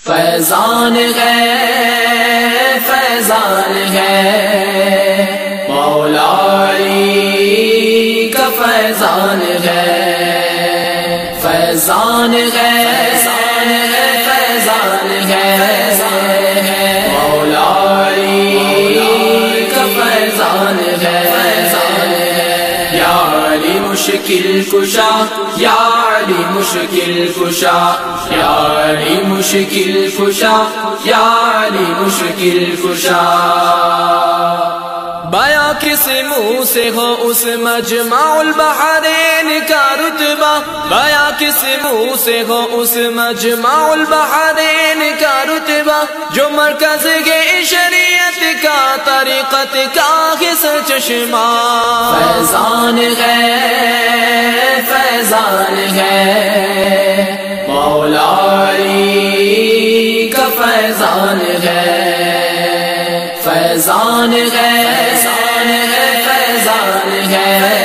فیضان ہے فیضان ہے مولا علی کا فیضان ہے فیضان ہے فیضان ہے مولا علی کا فیضان ہے یا علی مشکل کشا یا علی مشکل کشا یا علی مشکل کشا یا علی مشکل کشا بیاں کس منہ سے ہو اس مجمع البحرین کا رتبہ بیاں کس منہ سے ہو اس مجمع البحرین کا رتبہ جو مرکز کے شریعت کا طریقت کا سر چشمہ فیضان ہے فیضان ہے مولا علی کا فیضان ہے فیضان ہے فیضان ہے